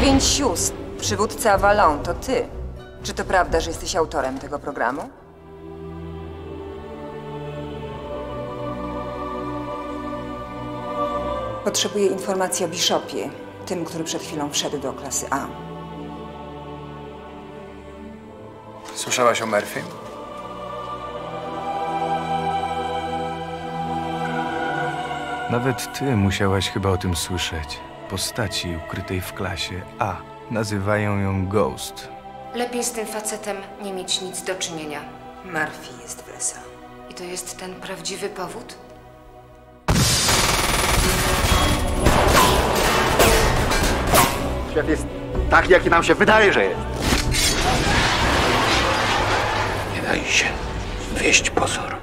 Dziewięć sióstr. Przywódca Avalon, to ty. Czy to prawda, że jesteś autorem tego programu? Potrzebuję informacji o Bishopie, tym, który przed chwilą wszedł do klasy A. Słyszałaś o Murphy? Nawet ty musiałaś chyba o tym słyszeć. Postaci ukrytej w klasie A. Nazywają ją Ghost. Lepiej z tym facetem nie mieć nic do czynienia. Murphy jest w SA. I to jest ten prawdziwy powód? Świat jest taki, jaki nam się wydaje, że jest. Nie daj się zwieść pozorom.